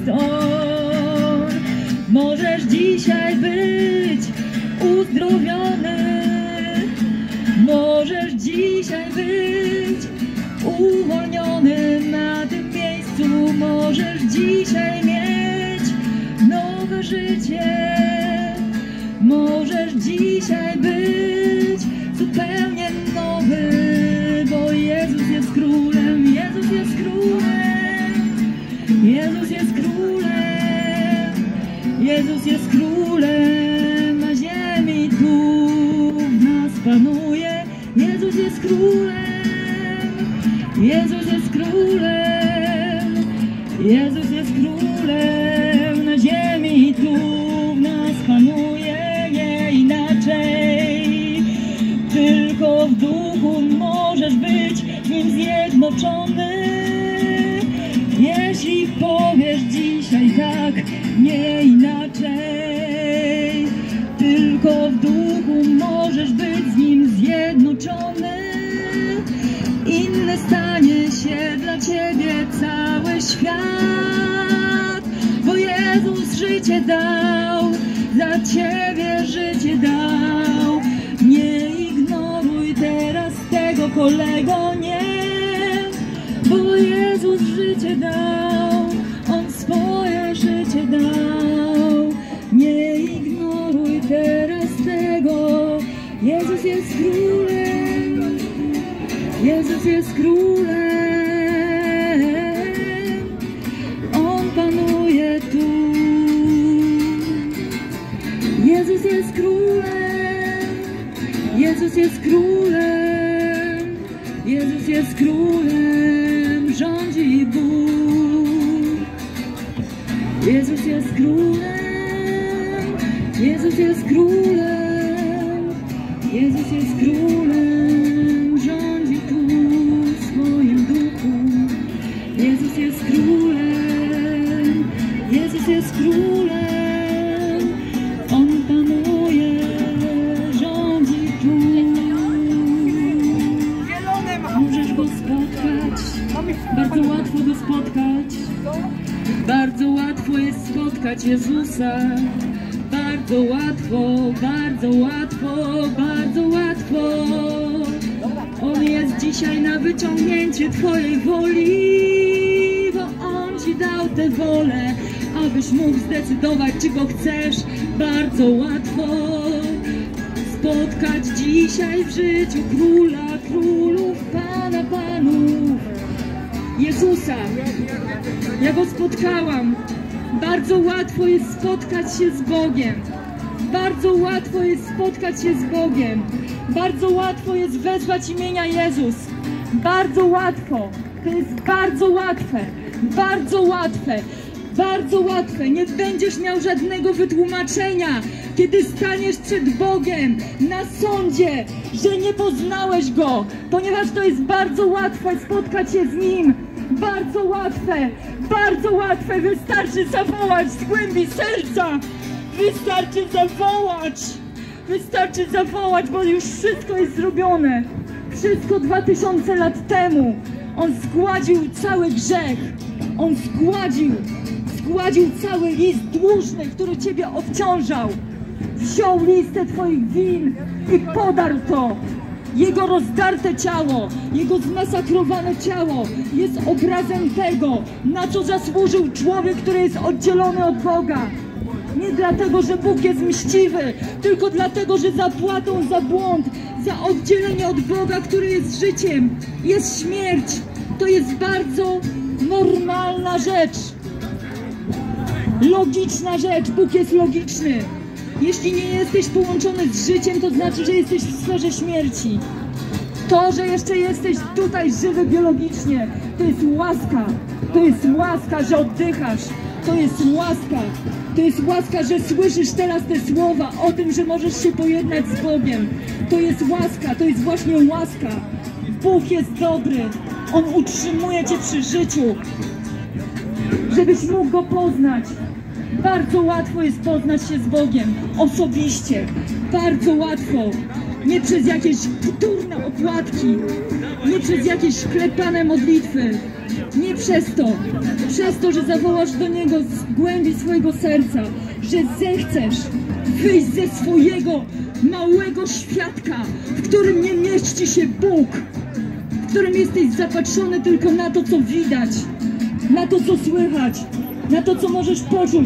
On. Możesz dzisiaj być uzdrowiony, możesz dzisiaj być uwolniony na tym miejscu, możesz dzisiaj mieć nowe życie, możesz dzisiaj być zupełnie nowy, bo Jezus jest królem, Jezus jest królem, Jezus jest królem, Jezus jest królem, na ziemi tu w nas panuje, Jezus jest królem, Jezus jest królem, Jezus jest królem, na ziemi tu w nas panuje, nie inaczej. Tylko w duchu możesz być z Nim zjednoczony. Jeśli powiesz dzisiaj tak, nie inaczej. Tylko w duchu możesz być z Nim zjednoczony. Inny stanie się dla Ciebie cały świat, bo Jezus życie dał, za Ciebie życie dał. Nie ignoruj teraz tego, kolego, nie, bo Jezus życie dał, On swoje życie dał. Nie ignoruj teraz tego, Jezus jest królem, Jezus jest królem, On panuje tu. Jezus jest królem, Jezus jest królem, Jezus jest królem, rządzi Bóg. Jezus jest królem, Jezus jest królem, Jezus jest królem, rządzi tu w swoim duchu. Jezus jest królem, Jezus jest królem, On panuje, rządzi tu. Możesz Go spotkać, bardzo łatwo Go spotkać. Bardzo łatwo jest spotkać Jezusa. Bardzo łatwo, bardzo łatwo, bardzo łatwo. On jest dzisiaj na wyciągnięcie Twojej woli, bo On Ci dał tę wolę, abyś mógł zdecydować, czy Go chcesz. Bardzo łatwo spotkać dzisiaj w życiu Króla Królów, Pana Panów, Jezusa. Ja Go spotkałam. Bardzo łatwo jest spotkać się z Bogiem. Bardzo łatwo jest spotkać się z Bogiem. Bardzo łatwo jest wezwać imienia Jezus. Bardzo łatwo. To jest bardzo łatwe. Bardzo łatwe. Bardzo łatwe. Nie będziesz miał żadnego wytłumaczenia, kiedy staniesz przed Bogiem na sądzie, że nie poznałeś Go, ponieważ to jest bardzo łatwe spotkać się z Nim. Bardzo łatwe, bardzo łatwe. Wystarczy zawołać z głębi serca. Wystarczy zawołać. Wystarczy zawołać, bo już wszystko jest zrobione. Wszystko 2000 lat temu. On zgładził cały grzech. On zgładził cały list dłużny, który Ciebie obciążał. Wziął listę Twoich win i podarł to. Jego rozdarte ciało, Jego zmasakrowane ciało jest obrazem tego, na co zasłużył człowiek, który jest oddzielony od Boga. Nie dlatego, że Bóg jest mściwy, tylko dlatego, że zapłatą za błąd, za oddzielenie od Boga, który jest życiem, jest śmierć. To jest bardzo normalna rzecz. Logiczna rzecz. Bóg jest logiczny. Jeśli nie jesteś połączony z życiem, to znaczy, że jesteś w sferze śmierci. To, że jeszcze jesteś tutaj żywy biologicznie, to jest łaska. To jest łaska, że oddychasz. To jest łaska. To jest łaska, że słyszysz teraz te słowa o tym, że możesz się pojednać z Bogiem. To jest łaska. To jest właśnie łaska. Bóg jest dobry. On utrzymuje Cię przy życiu, żebyś mógł Go poznać. Bardzo łatwo jest poznać się z Bogiem osobiście. Bardzo łatwo. Nie przez jakieś wtórne opłatki, nie przez jakieś klepane modlitwy. Nie przez to, że zawołasz do Niego z głębi swojego serca, że zechcesz wyjść ze swojego małego światka, w którym nie mieści się Bóg, w którym jesteś zapatrzony tylko na to, co widać, na to, co słychać, na to, co możesz poczuć.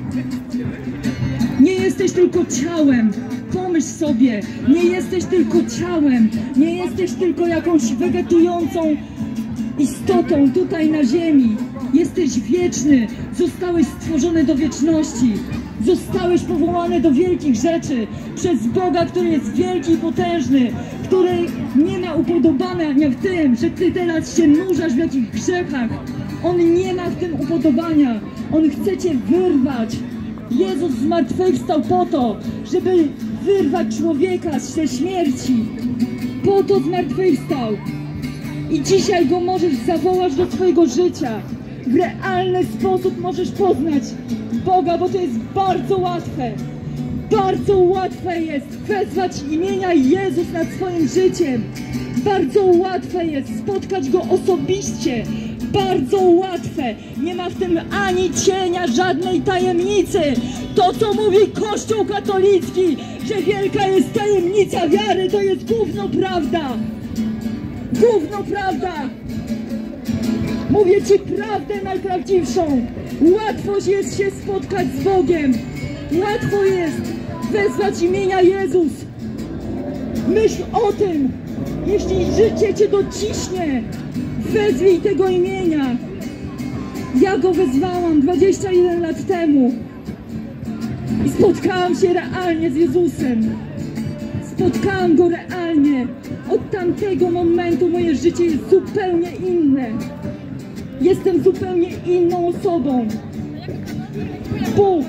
Nie jesteś tylko ciałem. Pomyśl sobie, nie jesteś tylko ciałem, nie jesteś tylko jakąś wegetującą istotą tutaj na ziemi. Jesteś wieczny, zostałeś stworzony do wieczności, zostałeś powołany do wielkich rzeczy przez Boga, który jest wielki i potężny, który nie ma upodobania w tym, że ty teraz się nurzasz w jakichś grzechach. On nie ma w tym upodobania, On chce cię wyrwać. Jezus zmartwychwstał po to, żeby wyrwać człowieka ze śmierci. Po to zmartwychwstał. I dzisiaj Go możesz zawołać do swojego życia. W realny sposób możesz poznać Boga, bo to jest bardzo łatwe. Bardzo łatwe jest wezwać imienia Jezus nad swoim życiem. Bardzo łatwe jest spotkać Go osobiście. Bardzo łatwe. Nie ma w tym ani cienia żadnej tajemnicy. To, co mówi Kościół katolicki, że wielka jest tajemnica wiary, to jest gówno prawda. Gówno prawda. Mówię Ci prawdę najprawdziwszą. Łatwo jest się spotkać z Bogiem. Łatwo jest wezwać imienia Jezus. Myśl o tym. Jeśli życie Cię dociśnie, wezwij tego imienia. Ja go wezwałam 21 lat temu i spotkałam się realnie z Jezusem. Spotkałam Go realnie. Od tamtego momentu moje życie jest zupełnie inne. Jestem zupełnie inną osobą. Bóg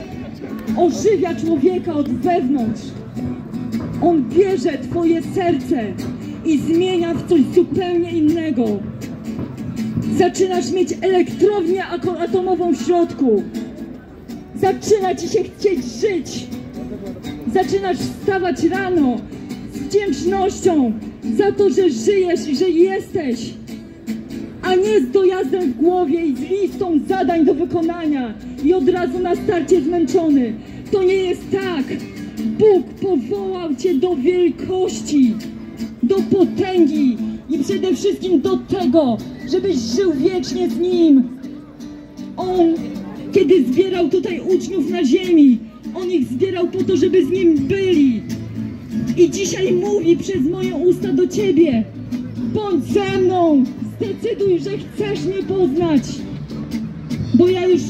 ożywia człowieka od wewnątrz. On bierze Twoje serce i zmienia w coś zupełnie innego. Zaczynasz mieć elektrownię atomową w środku. Zaczyna Ci się chcieć żyć. Zaczynasz wstawać rano z wdzięcznością za to, że żyjesz i że jesteś, a nie z dojazdem w głowie i z listą zadań do wykonania i od razu na starcie zmęczony. To nie jest tak. Bóg powołał Cię do wielkości, do potęgi i przede wszystkim do tego, żebyś żył wiecznie z Nim. On, kiedy zbierał tutaj uczniów na ziemi, On ich zbierał po to, żeby z Nim byli. I dzisiaj mówi przez moje usta do Ciebie: bądź ze mną, zdecyduj, że chcesz mnie poznać, bo ja już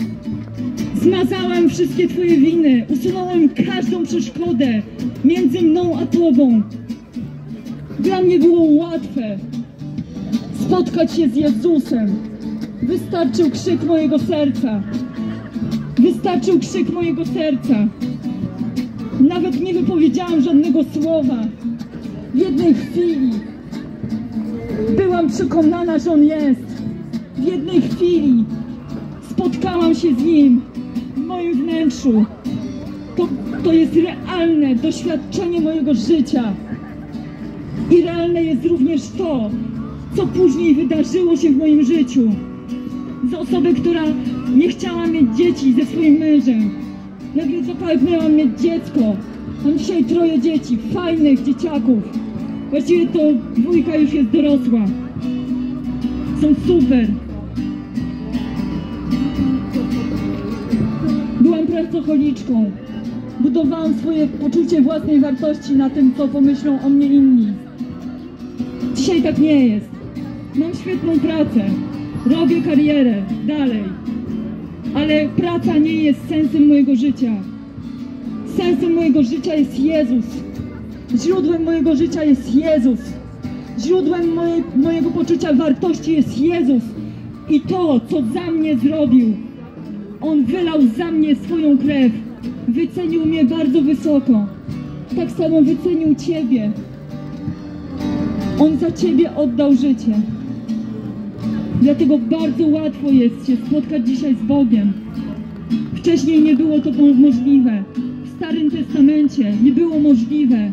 zmazałem wszystkie Twoje winy, usunąłem każdą przeszkodę między mną a Tobą. Dla mnie było łatwe spotkać się z Jezusem. Wystarczył krzyk mojego serca. Wystarczył krzyk mojego serca. Nawet nie wypowiedziałam żadnego słowa. W jednej chwili byłam przekonana, że On jest. W jednej chwili spotkałam się z Nim w moim wnętrzu. To jest realne doświadczenie mojego życia. I realne jest również to, co później wydarzyło się w moim życiu. Z osoby, która nie chciała mieć dzieci ze swoim mężem. Nagle zapragnęłam mieć dziecko. Mam dzisiaj 3 dzieci, fajnych dzieciaków. Właściwie to 2 już jest dorosła. Są super. Byłam pracocholiczką. Budowałam swoje poczucie własnej wartości na tym, co pomyślą o mnie inni. Dzisiaj tak nie jest. Mam świetną pracę. Robię karierę dalej. Ale praca nie jest sensem mojego życia. Sensem mojego życia jest Jezus. Źródłem mojego życia jest Jezus. Źródłem mojego poczucia wartości jest Jezus. I to, co za mnie zrobił. On wylał za mnie swoją krew. Wycenił mnie bardzo wysoko. Tak samo wycenił Ciebie. On za Ciebie oddał życie. Dlatego bardzo łatwo jest się spotkać dzisiaj z Bogiem. Wcześniej nie było to możliwe. W Starym Testamencie nie było możliwe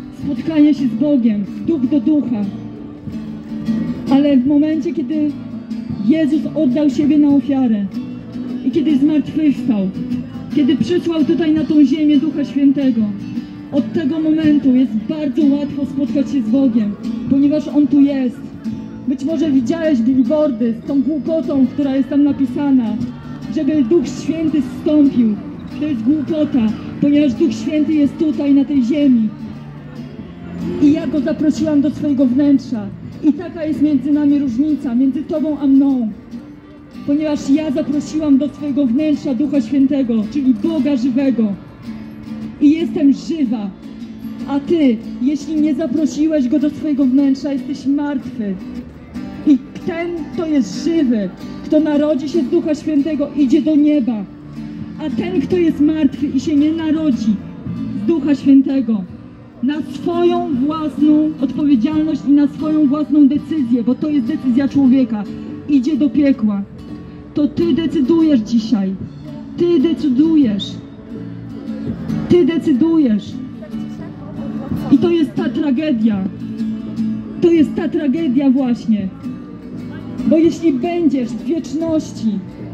spotkanie się z Bogiem, duch do ducha. Ale w momencie, kiedy Jezus oddał siebie na ofiarę. I kiedy zmartwychwstał, kiedy przysłał tutaj na tą ziemię Ducha Świętego, od tego momentu jest bardzo łatwo spotkać się z Bogiem, ponieważ On tu jest. Być może widziałeś billboardy z tą głupotą, która jest tam napisana, żeby Duch Święty zstąpił. To jest głupota, ponieważ Duch Święty jest tutaj, na tej ziemi. I ja Go zaprosiłam do swojego wnętrza. I taka jest między nami różnica, między Tobą a mną. Ponieważ ja zaprosiłam do swojego wnętrza Ducha Świętego, czyli Boga żywego. I jestem żywa. A Ty, jeśli nie zaprosiłeś Go do swojego wnętrza, jesteś martwy. I ten, kto jest żywy, kto narodzi się z Ducha Świętego, idzie do nieba. A ten, kto jest martwy i się nie narodzi z Ducha Świętego, na swoją własną odpowiedzialność i na swoją własną decyzję, bo to jest decyzja człowieka, idzie do piekła. To Ty decydujesz dzisiaj. Ty decydujesz. Ty decydujesz. I to jest ta tragedia. To jest ta tragedia właśnie. Bo jeśli będziesz w wieczności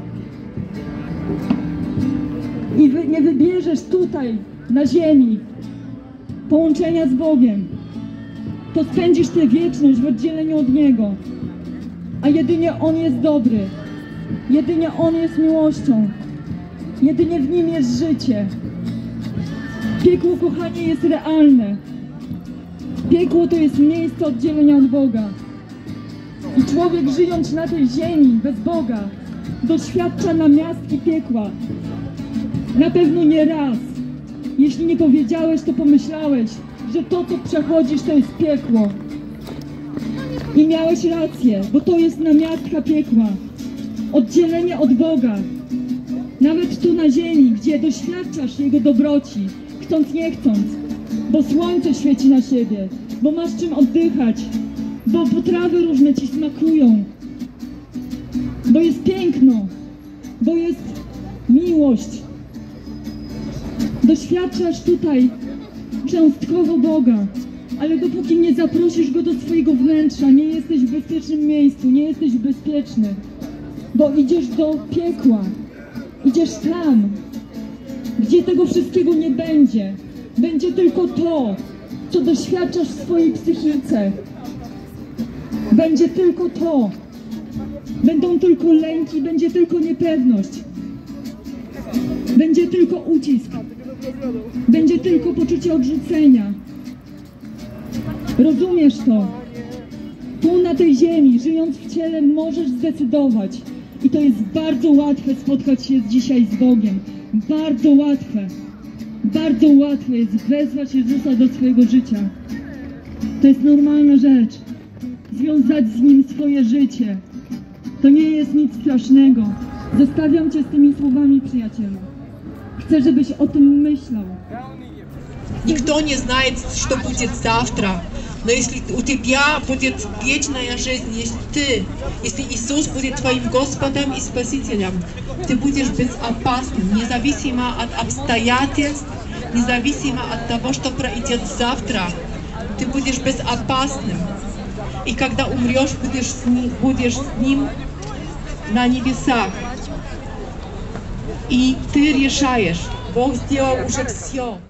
i nie wybierzesz tutaj, na ziemi, połączenia z Bogiem, to spędzisz tę wieczność w oddzieleniu od Niego. A jedynie On jest dobry. Jedynie On jest miłością. Jedynie w Nim jest życie. Piekło, kochanie, jest realne. Piekło to jest miejsce oddzielenia od Boga. I człowiek, żyjąc na tej ziemi bez Boga, doświadcza namiastki piekła. Na pewno nie raz. Jeśli nie powiedziałeś, to pomyślałeś, że to, co przechodzisz, to jest piekło. I miałeś rację, bo to jest namiastka piekła. Oddzielenie od Boga. Nawet tu na ziemi, gdzie doświadczasz Jego dobroci, chcąc nie chcąc, bo słońce świeci na siebie, bo masz czym oddychać, bo potrawy różne Ci smakują, bo jest piękno, bo jest miłość. Doświadczasz tutaj cząstkowo Boga, ale dopóki nie zaprosisz Go do swojego wnętrza, nie jesteś w bezpiecznym miejscu, nie jesteś bezpieczny, bo idziesz do piekła, idziesz tam, gdzie tego wszystkiego nie będzie. Będzie tylko to, co doświadczasz w swojej psychice. Będzie tylko to. Będą tylko lęki, będzie tylko niepewność. Będzie tylko ucisk. Będzie tylko poczucie odrzucenia. Rozumiesz to? Tu na tej ziemi, żyjąc w ciele, możesz zdecydować. I to jest bardzo łatwe spotkać się dzisiaj z Bogiem. Bardzo łatwe. Bardzo łatwe jest wezwać Jezusa do swojego życia. To jest normalna rzecz. Związać z Nim swoje życie. To nie jest nic strasznego. Zostawiam Cię z tymi słowami, przyjacielu. Chcę, żebyś o tym myślał. Никто не знает, что будет завтра. Но если у тебя будет вечная жизнь, если Иисус будет твоим Господом и Спасителем, ты будешь безопасным, независимо от обстоятельств, независимо от того, что пройдет завтра. Ты будешь безопасным. И когда умрешь, будешь с Ним на небесах. И ты решаешь. Бог сделал уже все.